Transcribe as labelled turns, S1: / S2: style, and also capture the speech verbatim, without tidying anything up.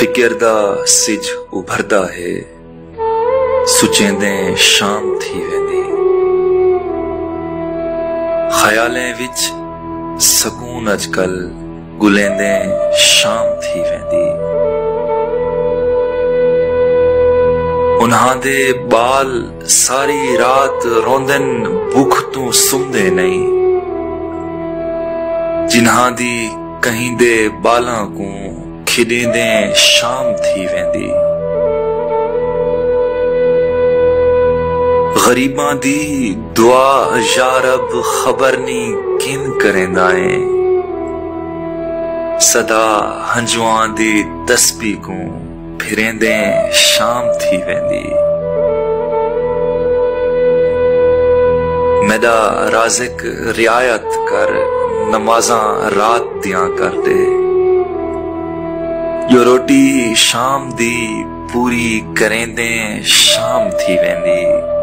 S1: फिक्र दा सिज उभरदा है, सुचेंदे शाम थी वेंदी। ख्यालें विच सकून अजकल गुलेंदे शाम थी वेंदी। उन्हां दे बाल सारी रात रोंदन भुख तू सुमदे नहीं। जिन्हां दी कहीं दे बालां को खिडेंदे शाम थी वेंदी। गरीबां दी दुआ यारब खबर नी किन करेंदा है। सदा हंजुआं दी तस्बीह को फिरेंदे शाम थी वेंदी। मेरा राज़िक रियायत कर नमाज़ां रात दियां कर दे। यो रोटी शाम दी पूरी करेंदे शाम थी वेंदी।